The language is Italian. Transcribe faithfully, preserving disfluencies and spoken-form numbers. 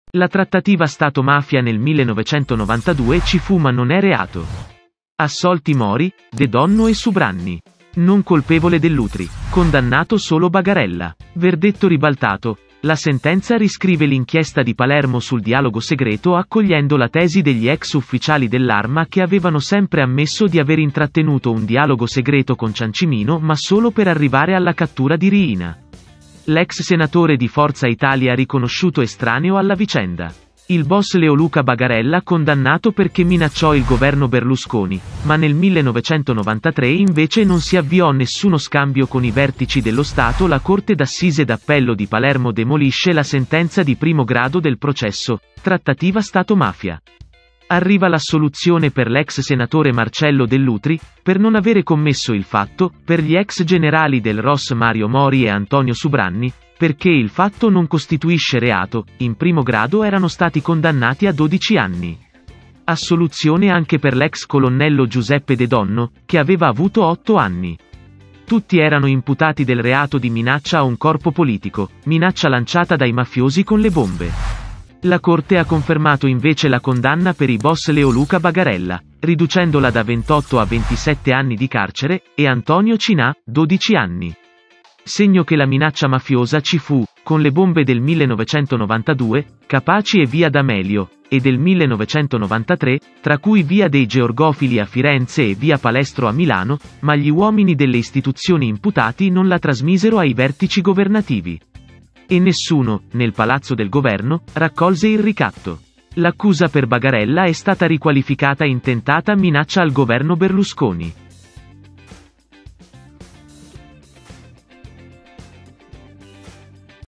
La trattativa Stato-mafia nel millenovecentonovantadue ci fu ma non è reato. Assolti Mori, De Donno e Subranni. Non colpevole Dell'Utri. Condannato solo Bagarella. Verdetto ribaltato. La sentenza riscrive l'inchiesta di Palermo sul dialogo segreto accogliendo la tesi degli ex ufficiali dell'Arma che avevano sempre ammesso di aver intrattenuto un dialogo segreto con Ciancimino ma solo per arrivare alla cattura di Riina. L'ex senatore di Forza Italia riconosciuto estraneo alla vicenda. Il boss Leoluca Bagarella condannato perché minacciò il governo Berlusconi, ma nel millenovecentonovantatré invece non si avviò nessuno scambio con i vertici dello Stato. La Corte d'Assise d'Appello di Palermo demolisce la sentenza di primo grado del processo, trattativa Stato-mafia. Arriva l'assoluzione per l'ex senatore Marcello Dell'Utri, per non avere commesso il fatto, per gli ex generali del R O S Mario Mori e Antonio Subranni, perché il fatto non costituisce reato, in primo grado erano stati condannati a dodici anni. Assoluzione anche per l'ex colonnello Giuseppe De Donno, che aveva avuto otto anni. Tutti erano imputati del reato di minaccia a un corpo politico, minaccia lanciata dai mafiosi con le bombe. La Corte ha confermato invece la condanna per i boss Leoluca Bagarella, riducendola da ventotto a ventisette anni di carcere, e Antonio Cinà, dodici anni. Segno che la minaccia mafiosa ci fu, con le bombe del millenovecentonovantadue, Capaci e via D'Amelio, e del millenovecentonovantatré, tra cui via dei Georgofili a Firenze e via Palestro a Milano, ma gli uomini delle istituzioni imputati non la trasmisero ai vertici governativi. E nessuno, nel palazzo del governo, raccolse il ricatto. L'accusa per Bagarella è stata riqualificata in tentata minaccia al governo Berlusconi.